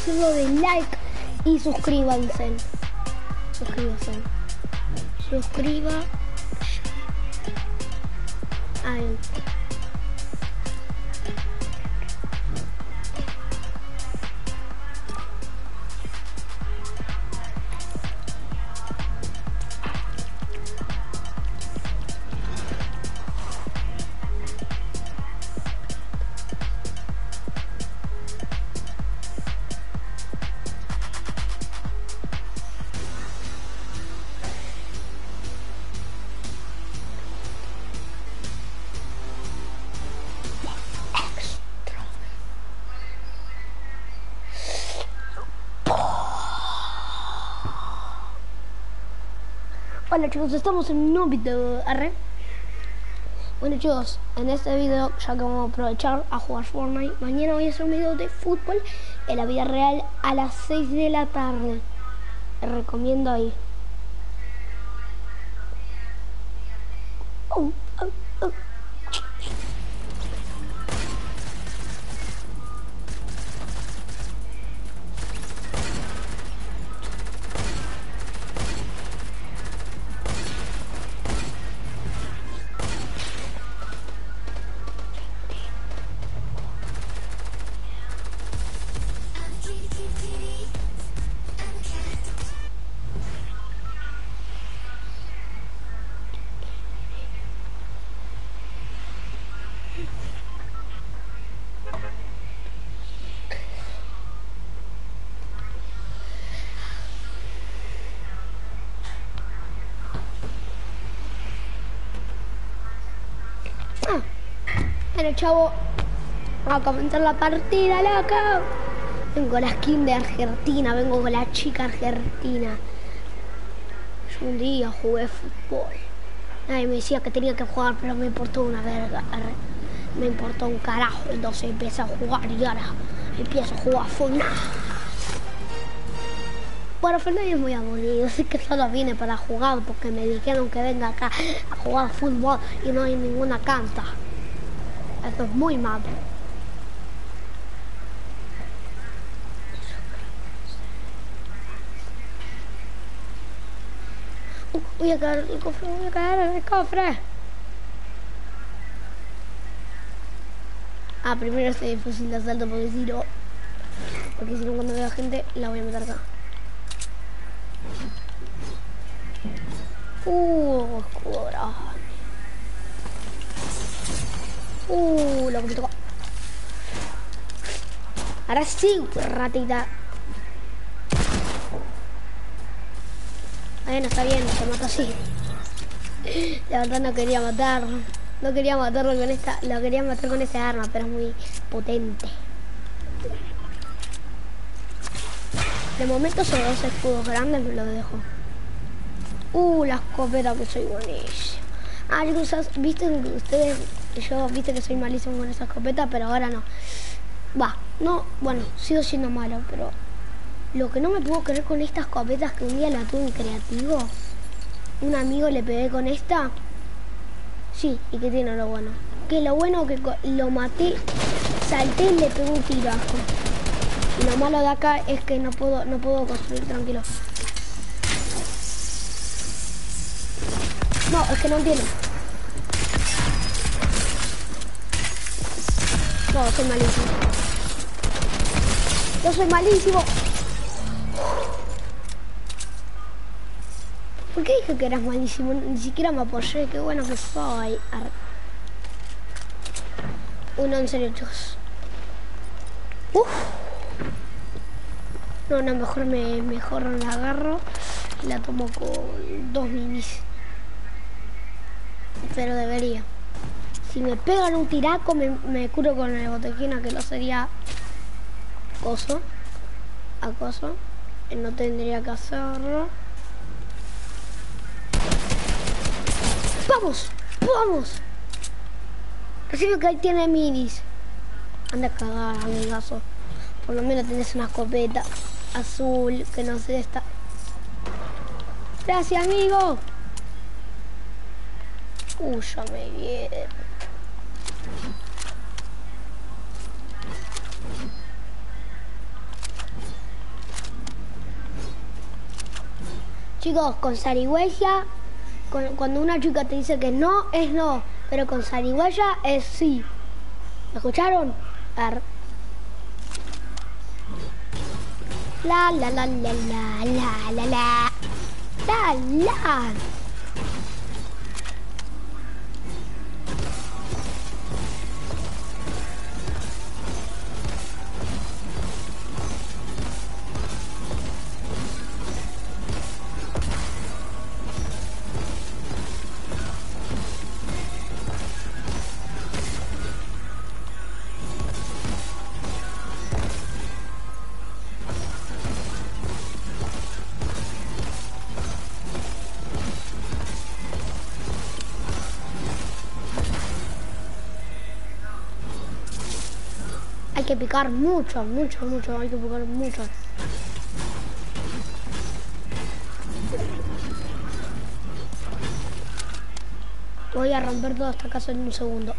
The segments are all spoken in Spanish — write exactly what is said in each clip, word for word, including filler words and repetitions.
hacerlo de like y suscríbanse. Suscríbanse. Suscriba. Ay. Hola chicos, estamos en un nuevo video. Arre. Bueno chicos, en este video, ya que vamos a aprovechar a jugar Fortnite, mañana voy a hacer un video de fútbol en la vida real a las seis de la tarde. Les recomiendo ahí. Oh, oh, oh. Bueno chavo, vamos a comenzar la partida, loca. Vengo con la skin de Argentina, vengo con la chica argentina. Yo un día jugué fútbol. Nadie me decía que tenía que jugar, pero me importó una verga. Me importó un carajo, entonces empecé a jugar y ahora empiezo a jugar Fortnite. Bueno, Fortnite es muy aburrido, así que solo vine para jugar porque me dijeron que venga acá a jugar fútbol y no hay ninguna canta. Eso es muy malo. Uh, voy a caer en el cofre, voy a caer en el cofre. Ah, primero este fusil de asalto porque si no... Porque si no cuando vea gente la voy a meter acá. Uh, oscura. Uh, lo que me tocó. Ahora sí, ratita. Bueno, está bien, se mata así. La verdad no quería matarlo. No quería matarlo con esta. Lo quería matar con esa arma, pero es muy potente. De momento son dos escudos grandes, me los dejo. Uh, la escopeta que soy buenísimo. Ah, chicos, viste que ustedes, yo viste que soy malísimo con esa escopeta, pero ahora no. Va, no, bueno, sigo siendo malo, pero lo que no me puedo creer con esta escopeta es que un día la tuve en creativo. Un amigo le pegué con esta. Sí, y que tiene lo bueno. Que lo bueno que lo maté, salté y le pegué un tirazo. Y lo malo de acá es que no puedo, no puedo construir tranquilo. No, es que no entiendo. No, soy malísimo. Yo soy malísimo. ¿Por qué dije que eras malísimo? Ni siquiera me apoyé. Qué bueno que soy. Uno en serio, chicos. Uf. No, no, mejor me mejor la agarro. La tomo con dos minis. Pero debería. Si me pegan un tiraco, me, me curo con el botellina, que no sería coso. Acoso. No tendría que hacerlo. ¡Vamos! ¡Vamos! Recibe que ahí tiene minis. Anda a cagar, amigazo. Por lo menos tenés una escopeta azul, que no sé esta. Gracias, amigo. Uh, ya me viene. Chicos, con zarigüeya, con, cuando una chica te dice que no, es no. Pero con zarigüeya es sí. ¿Me escucharon? Ar. La la la la la la la la la la. Hay que picar mucho, mucho, mucho, hay que picar mucho. Voy a romper toda esta casa en un segundo.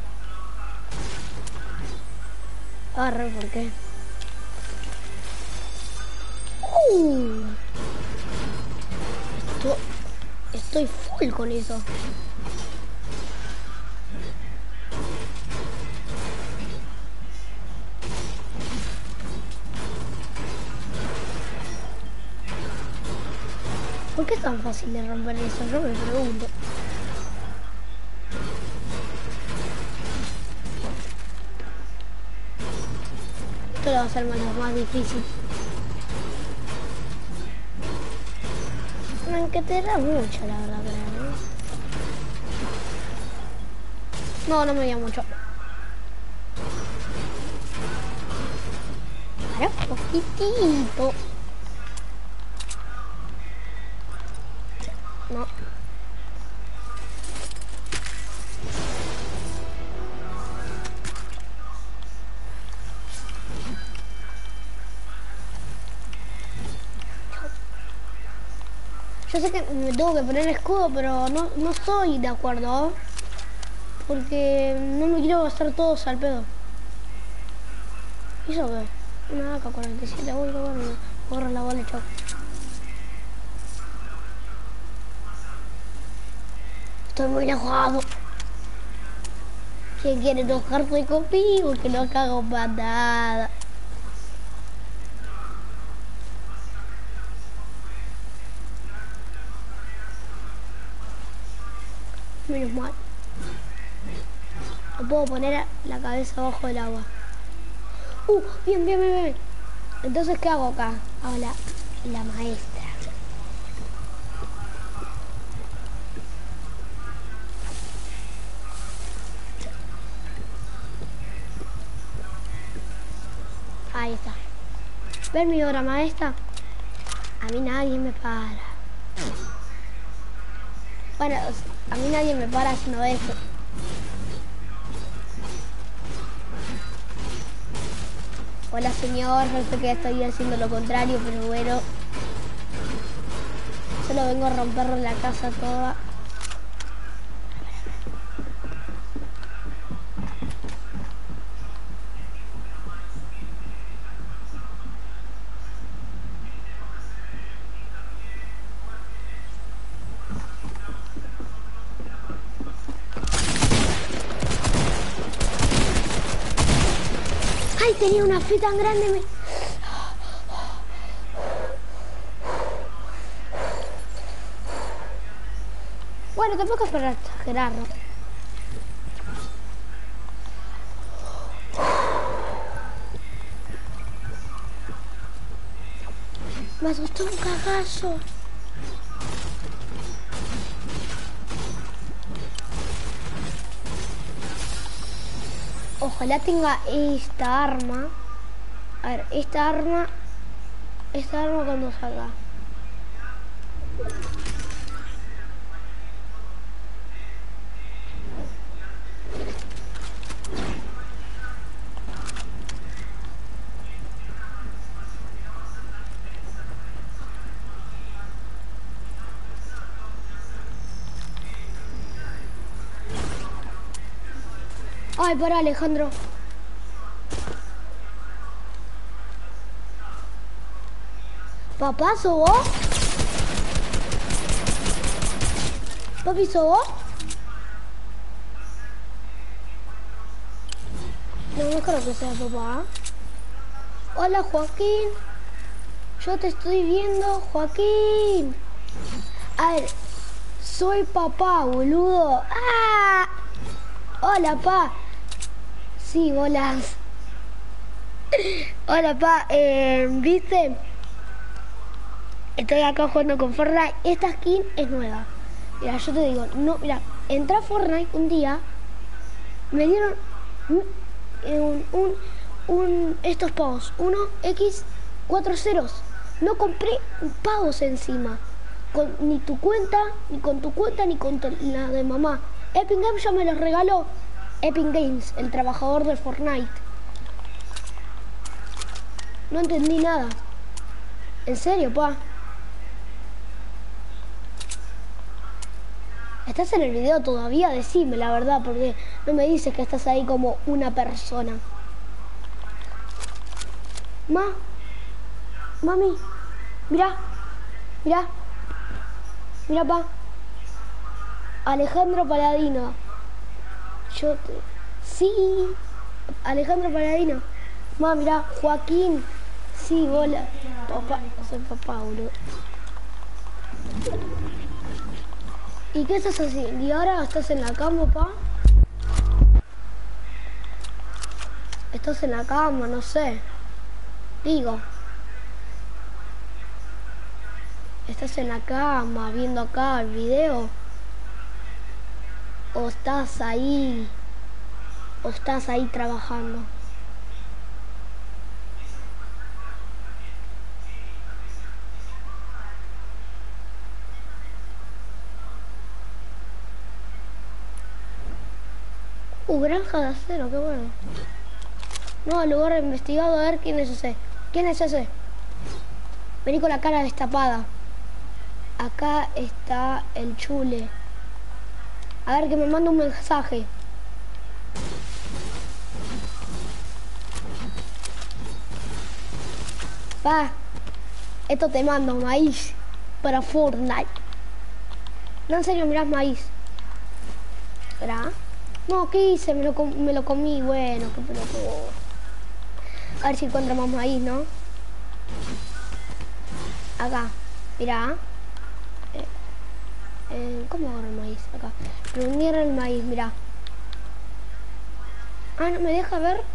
Agarre, ¿por qué? Uh, esto, estoy full con eso. ¿Por qué es tan fácil de romper eso? Yo me pregunto. Esto lo va a hacer más, más difícil. Aunque te da mucho, la verdad, creo, ¿no? No, no me dio mucho. Para poquitito. No. Yo sé que me tengo que poner escudo, pero no, no estoy de acuerdo. Porque no me quiero gastar todos al pedo. ¿Y eso qué? Una A K cuarenta y siete, uy, qué bueno. Borra la bola, chao. Estoy muy enojado. ¿Quién quiere enojarse conmigo? Que no cago para nada. Menos mal. No puedo poner la cabeza abajo del agua. Uh, bien, bien, bien, bien. Entonces, ¿qué hago acá? Hago la, la maestra. Ahí está. ¿Ven mi obra maestra? A mí nadie me para. Bueno, a mí nadie me para haciendo eso. Hola señor, no sé qué estoy haciendo lo contrario, pero bueno. Solo vengo a romper la casa toda. ¡Ay, tenía una fe tan grande! Me... Bueno, tampoco es para exagerar, ¿no? Me asustó un cagazo. Ojalá tenga esta arma. A ver, esta arma... Esta arma cuando salga. Ay, pará, Alejandro. ¿Papá, sos vos? Papi, ¿sos vos? No, no creo que sea papá. Hola, Joaquín. Yo te estoy viendo, Joaquín. A ver, soy papá, boludo. ¡Ah! Hola, pa. Sí, bolas. Hola, pa. Eh, ¿Viste? Estoy acá jugando con Fortnite. Esta skin es nueva. Mira, yo te digo, no, mira, entré a Fortnite un día. Me dieron un, un, un, un estos pavos. Uno, X, cuatro ceros. No compré pagos encima. Con ni tu cuenta, ni con tu cuenta, ni con la de mamá. Epic Games ya me los regaló. Epic Games, el trabajador de Fortnite. No entendí nada. ¿En serio, pa? ¿Estás en el video todavía? Decime la verdad, porque no me dices que estás ahí como una persona. Ma, mami, mira, mira, mira, pa. Alejandro Paladino. Yo te... Sí, Alejandro Paladino. Ma, mira, Joaquín. Sí, hola. Papá, soy papá, boludo. ¿Y qué estás haciendo? ¿Y ahora estás en la cama, pa? Estás en la cama, no sé. Digo. ¿Estás en la cama viendo acá el video? ¿O estás ahí? ¿O estás ahí trabajando? Uh, granja de acero, qué bueno. No, lugar investigado, a ver quién es ese. ¿Quién es ese? Vení con la cara destapada. Acá está el chule. A ver, que me manda un mensaje. Va. Esto te mando, maíz. Para Fortnite. No, en serio, mirás maíz. ¿Verdad? No, ¿qué hice? Me lo, com me lo comí. Bueno, qué pelotudo. A ver si encuentro más maíz, ¿no? Acá. Mirá. Eh, eh, ¿Cómo agarro el maíz? Acá. Reunir el maíz, mirá. Ah, no me deja ver.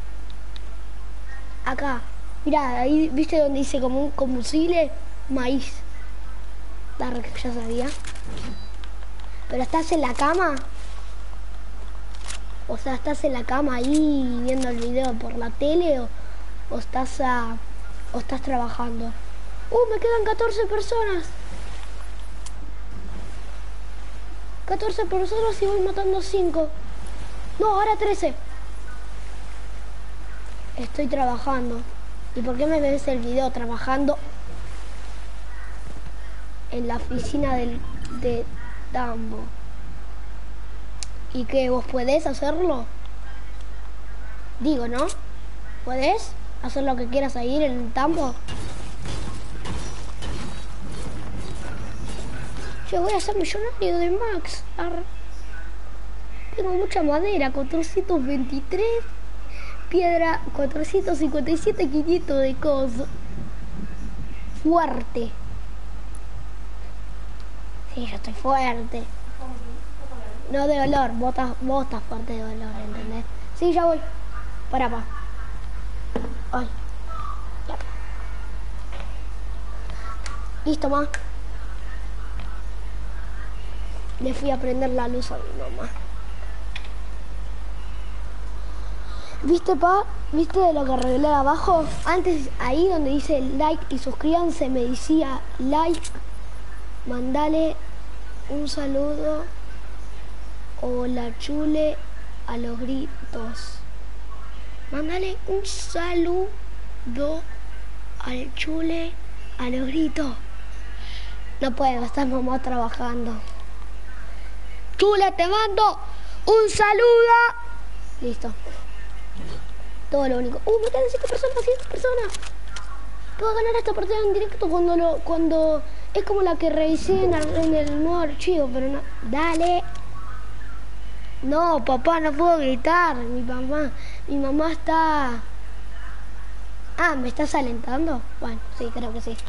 Acá. Mirá, ahí, ¿viste donde dice como un combustible? Maíz. Dark, ya sabía. ¿Pero estás en la cama? O sea, ¿estás en la cama ahí viendo el video por la tele o, o estás a, o estás trabajando? ¡Uh, me quedan catorce personas! catorce personas y voy matando cinco. No, ahora trece. Estoy trabajando. ¿Y por qué me ves el video trabajando en la oficina del, de Dumbo? ¿Y qué? ¿Vos podés hacerlo? Digo, ¿no? ¿Podés hacer lo que quieras ahí en el Dumbo? Yo voy a ser millonario de Max. Arre. Tengo mucha madera, cuatrocientos veintitrés. Piedra, cuatrocientos cincuenta y siete, quinientos de coso. Fuerte. Sí, yo estoy fuerte. No de dolor, vos estás, vos estás fuerte de dolor, ¿entendés? Sí, ya voy. Para, pa. Ay. Ya. Listo, ma. Le fui a prender la luz a mi mamá. ¿Viste, pa? ¿Viste de lo que arreglé abajo? Antes, ahí donde dice like y suscríbanse, me decía like. Mandale un saludo o la chule a los gritos. Mándale un saludo al chule a los gritos. No puedo, está mamá trabajando. Chule, te mando un saludo. Listo. Todo lo único. Uh, me quedan cinco personas, cinco personas. Puedo ganar esta partida en directo cuando lo, cuando es como la que revisé en el, en el nuevo archivo, pero no. Dale. No, papá, no puedo gritar. Mi mamá, mi mamá está. Ah, ¿me estás alentando? Bueno, sí, creo que sí.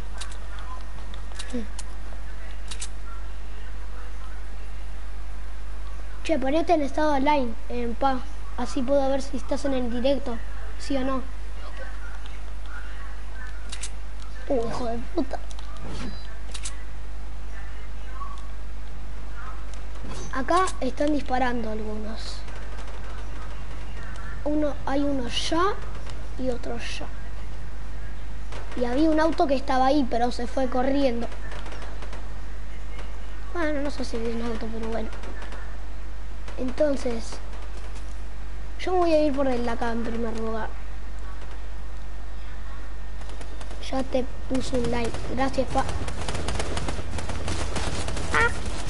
Che, ponete en estado online, en paz. Así puedo ver si estás en el directo, sí o no. Uh, hijo de puta. Acá están disparando algunos. Uno, hay uno ya y otro ya. Y había un auto que estaba ahí, pero se fue corriendo. Bueno, no sé si vi un auto, pero bueno. Entonces, yo me voy a ir por el acá en primer lugar. Ya te puse un like. Gracias, pa. Ah.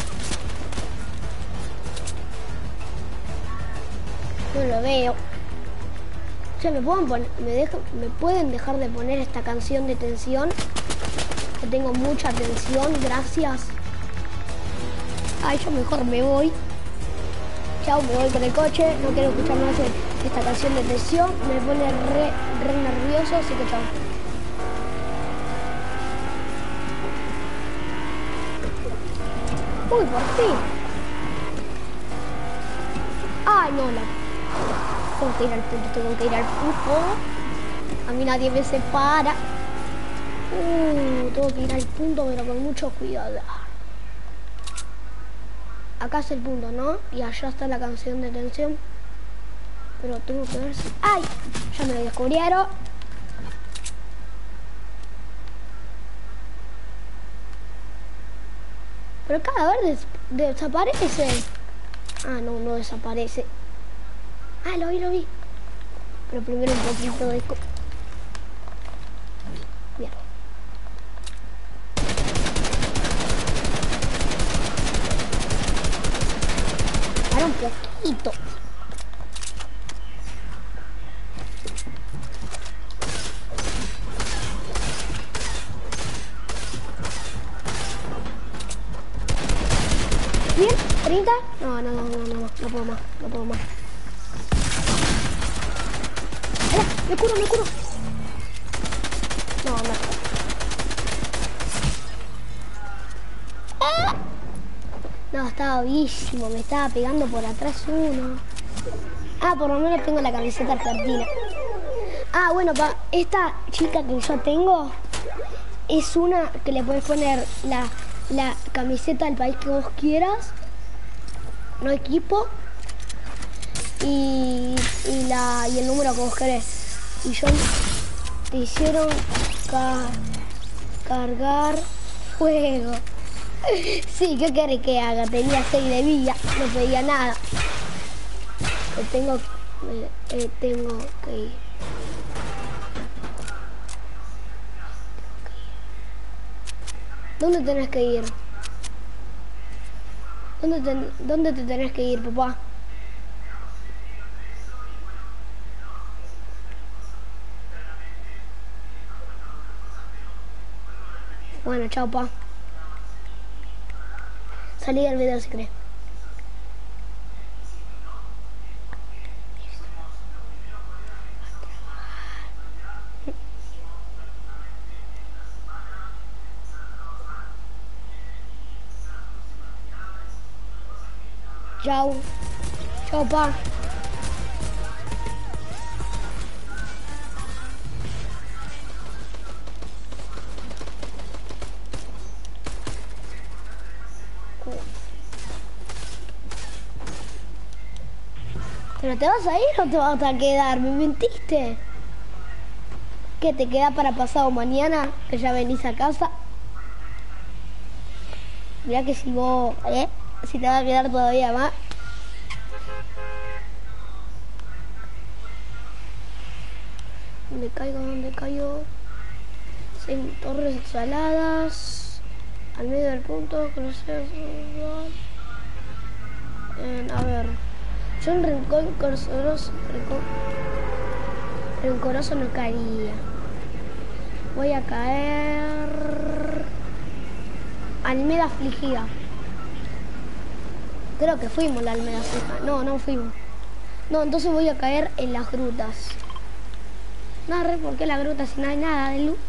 No lo veo. Che, ¿me pueden, poner, me, deja, ¿me pueden dejar de poner esta canción de tensión? Que tengo mucha tensión, gracias. Ay, yo mejor me voy. Chao, me voy con el coche. No quiero escuchar más esta canción de tensión. Me pone re, re nervioso, así que chao. Uy, por fin. Ay, no, la... Tengo que ir al punto, tengo que ir al punto. A mí nadie me separa. Uh, tengo que ir al punto, pero con mucho cuidado. Acá es el punto, ¿no? Y allá está la canción de tensión. Pero tengo que ver si... ¡Ay! Ya me descubrieron. Pero cada vez des desaparece. Ah, no, no desaparece. Ah, lo vi, lo vi. Pero primero un poquito de... Mierda. Para un poquito. Bien, treinta. No, no, no, no, no, no, no puedo más, no puedo más. ¡Ay! ¡Me curo, me curo! No, no. ¡Ah! No, estaba vivísimo, me estaba pegando por atrás uno. Ah, por lo menos tengo la camiseta argentina. Ah, bueno, pa, esta chica que yo tengo es una que le puedes poner la, la camiseta del país que vos quieras, no equipo, y, y, la, y el número que vos querés. Y yo te hicieron ca, cargar fuego. Sí, ¿qué querés que haga? Tenía seis de vida, no pedía nada. Me tengo, me, eh, tengo que ir. ¿Dónde tenés que ir? ¿Dónde te, ¿Dónde te tenés que ir, papá? Bueno, chao, pa. Salí del video si querés. Chao. Chao, pa. ¿Pero te vas a ir o te vas a quedar? ¿Me mentiste? ¿Qué te queda para pasado mañana? Que ya venís a casa. Mirá que si vos... ¿Eh? Si te vas a quedar todavía más. ¿Dónde caigo? ¿Dónde caigo? Seis torres saladas. Al medio del punto. Conocer... Eh, a ver... Yo en Rincón Rencoroso, Rincón, Rencoroso no caería. Voy a caer... Almeda afligida. Creo que fuimos la Almeda afligida. No, no fuimos. No, entonces voy a caer en las grutas. No, re, ¿por qué la gruta si no hay nada de luz?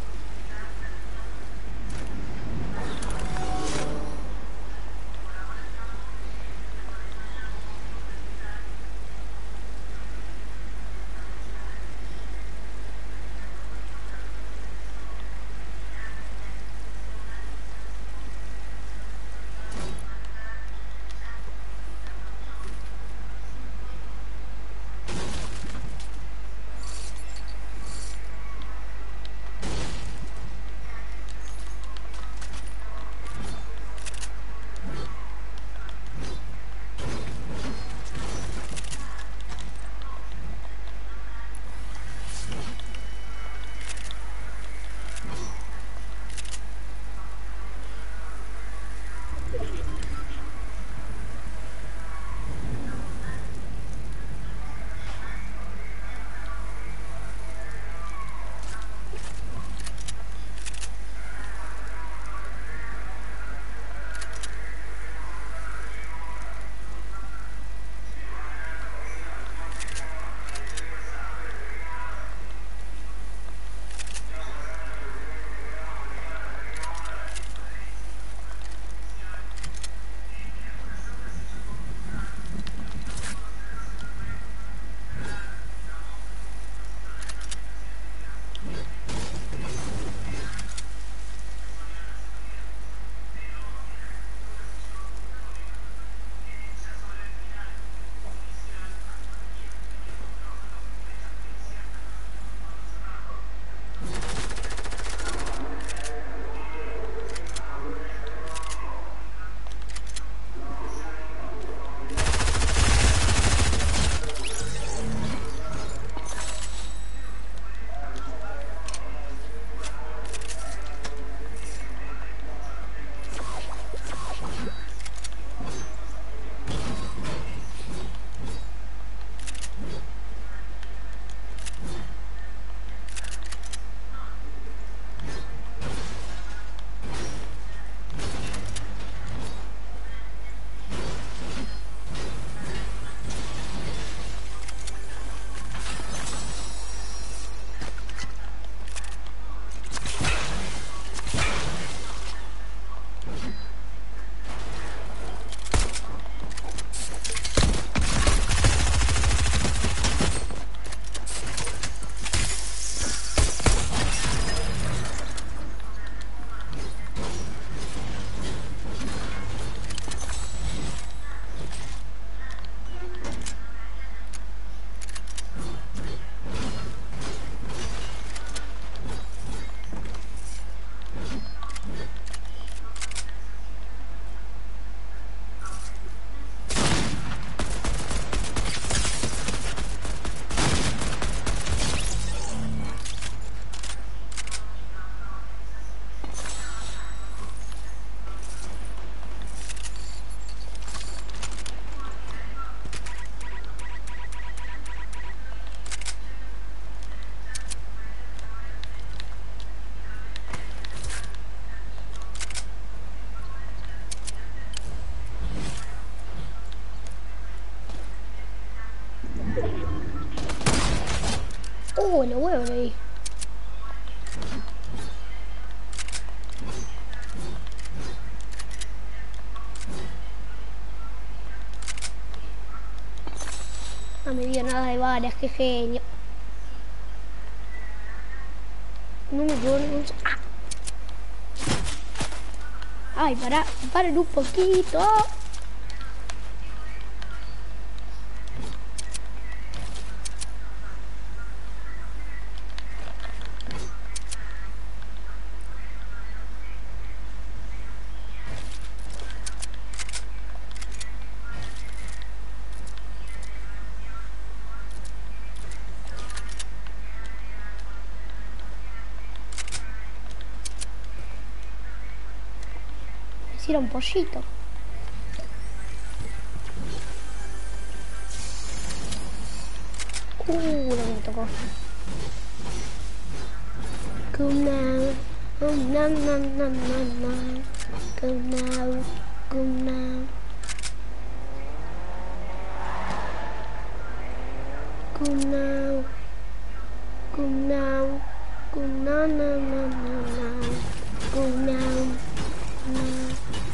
Uh, los huevos ahí. No me dio nada de balas, qué genio. No me puedo... ¡Ah! Ay, pará, paren un poquito. Hicieron pollito. Uh, no me tocó. Come Go now, now, now, now, now. Go now, go now. Go now. Go now. Go now, now, now, now, now. Go now. Now.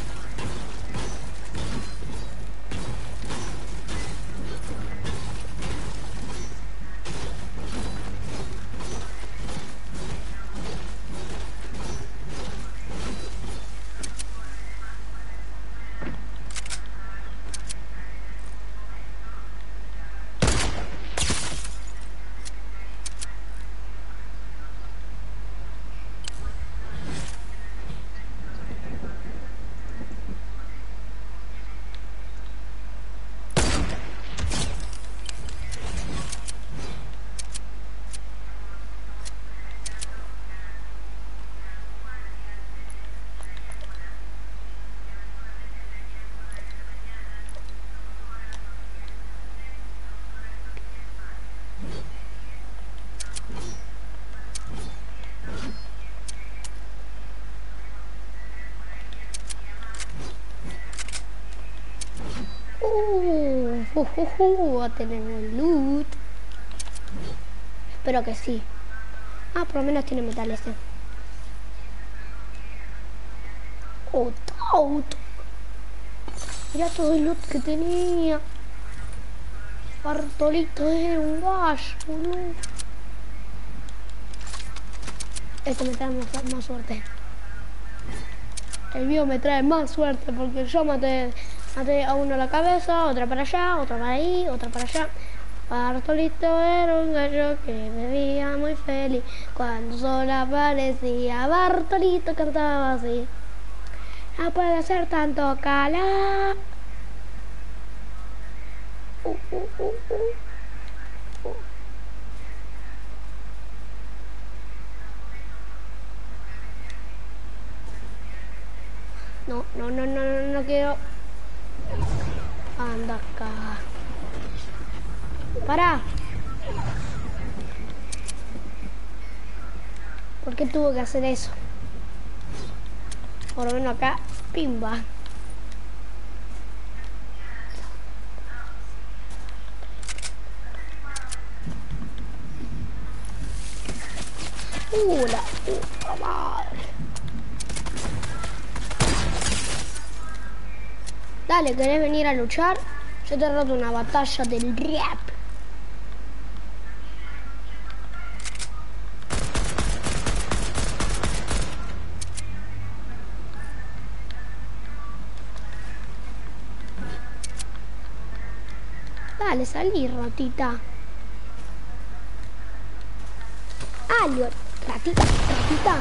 Uh, uh, uh, tenemos loot. Espero que sí. Ah, por lo menos tiene metal este. Oh, auto. Mira todo el loot que tenía. Bartolito era un gallo, boludo. Este me trae más, más suerte. El mío me trae más suerte porque yo maté, maté a uno a la cabeza, otra para allá, otra para ahí, otra para allá. Bartolito era un gallo que bebía muy feliz. Cuando sol aparecía, Bartolito cantaba así. No puede hacer tanto calor. Uh, uh, uh, uh. Uh. No, no, no, no, no, no quiero. Anda acá. Para. ¿Por qué tuvo que hacer eso? Por lo menos acá, pimba. Uh, la puta madre. Dale, ¿querés venir a luchar? Yo te roto una batalla del rap. Dale, salí, ratita. Alio, ratita, ratita.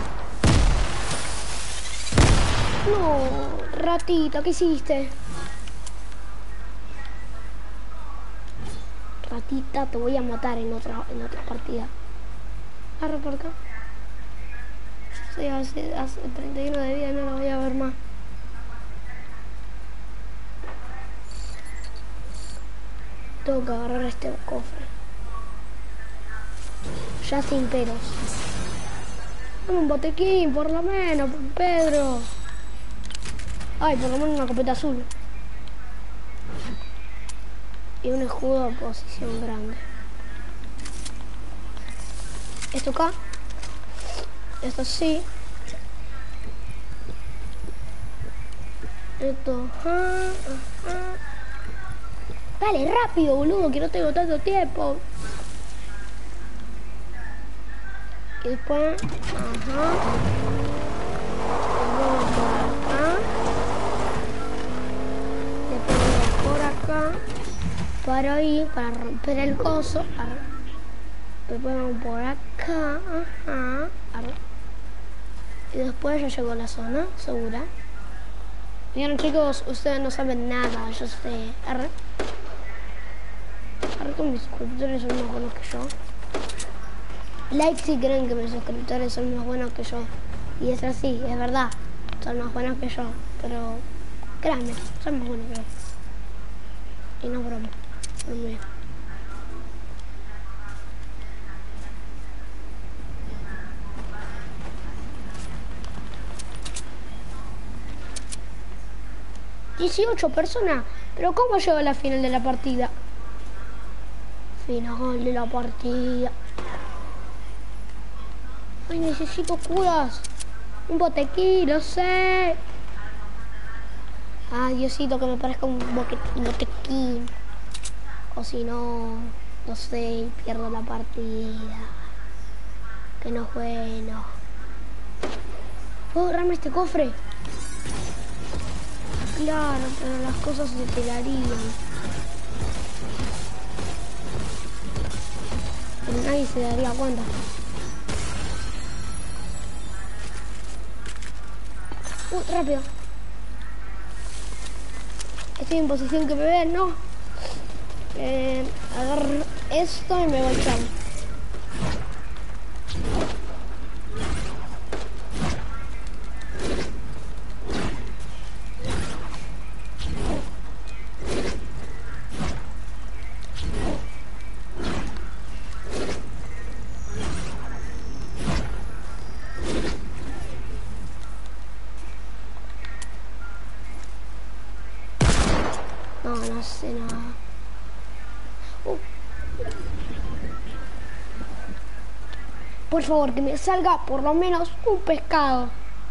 No, ratita, ¿qué hiciste? Ratita, te voy a matar en otra, en otra partida. Arre por acá. Sí, hace, hace treinta y uno de vida, no lo voy a ver más. Tengo que agarrar este cofre. Ya sin peros. Dame un botequín, por lo menos, Pedro. Ay, por lo menos una copeta azul. Y un escudo de posición grande. Esto acá. Esto sí. Esto. Ajá, ajá. Dale, rápido, boludo, que no tengo tanto tiempo. Y después. Ajá. Vamos por acá. Después por acá. Para ahí, para romper el coso. Después vamos por acá. Ajá. Y después ya llegó a la zona, segura. Miren, chicos, ustedes no saben nada, yo sé. Arre. Arre con mis suscriptores son más buenos que yo. Like si creen que mis suscriptores son más buenos que yo. Y es así, es verdad. Son más buenos que yo. Pero créanme, son más buenos que yo. Y no broma. Broma. dieciocho personas. Pero ¿cómo llego a la final de la partida? Final de la partida. Ay, necesito curas. Un botequín, no sé. Ah, Diosito, que me parezca un botequín. O si no, no sé, pierdo la partida. Que no es bueno. ¿Puedo agarrarme este cofre? Claro, pero las cosas se tirarían. Pero nadie se daría cuenta. Uh, rápido. Estoy en posición que me ven, ¿no? Eh, agarro esto y me voy a echar. No, no sé nada. Uh. Por favor, que me salga por lo menos un pescado.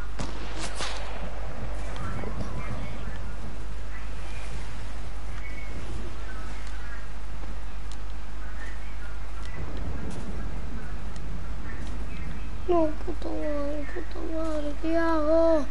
No, puta madre, puta madre, ¿qué hago?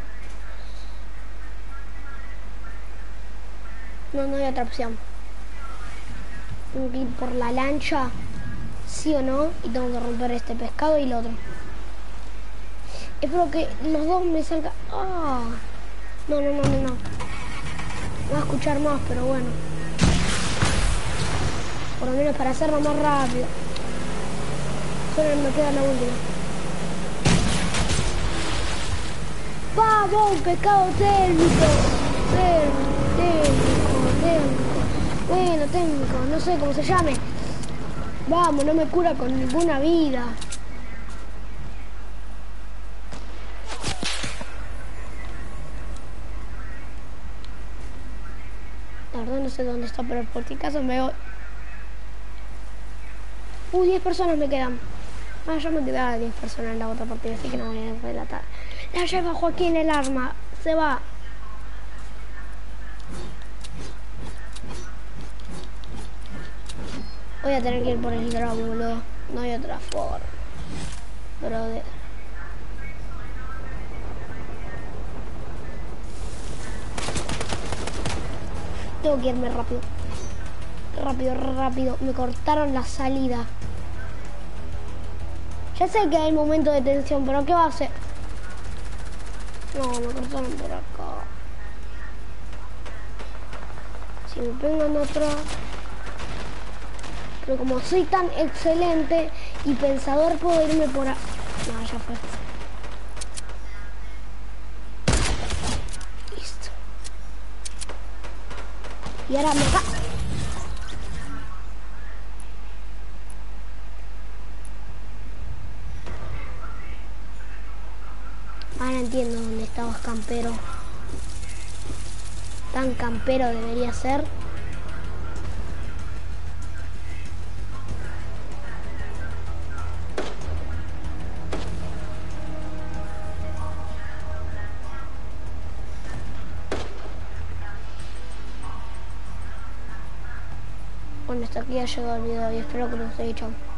No, no hay otra opción. Tengo que ir por la lancha, sí o no, y tengo que romper este pescado y el otro. Espero que los dos me salgan. Ah, no, no, no, no, no. Voy a escuchar más, pero bueno. Por lo menos para hacerlo más rápido. Solo me queda la última. ¡Vamos! ¡Pescado térmico! Térmico, térmico. Bueno, técnico, no sé cómo se llame. Vamos, no me cura con ninguna vida. La verdad no sé dónde está, pero por si acaso me voy. Uy, diez personas me quedan. Ah, ya me quedaba diez personas en la otra partida, así que no voy a relatar. La lleva Joaquín el arma. Se va. Voy a tener que ir por el dragón, boludo. No hay otra forma. Brother. Tengo que irme rápido. Rápido, rápido. Me cortaron la salida. Ya sé que hay momento de tensión, pero ¿qué va a hacer? No, me cortaron por acá. Si me pegan atrás. Pero como soy tan excelente y pensador, puedo irme por acá. No, ya fue. Listo. Y ahora me va. Ahora entiendo dónde estabas, campero. Tan campero debería ser. Bueno, hasta aquí ha llegado el video y espero que les haya gustado.